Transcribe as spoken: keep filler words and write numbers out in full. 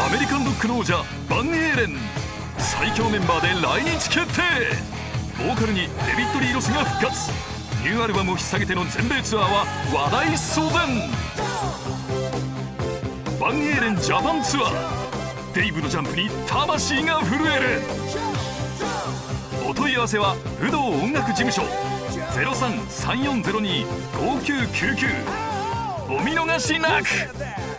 アメリカンドッグの王者バン・エーレン、最強メンバーで来日決定。ボーカルにデビッド・リー・ロスが復活。ニューアルバムを引っ提げての全米ツアーは話題騒然。バン・エーレンジャパンツアー、デイブのジャンプに魂が震える。お問い合わせは武道音楽事務所 ゼロさん さんよんゼロに ごきゅうきゅうきゅう。お見逃しなく。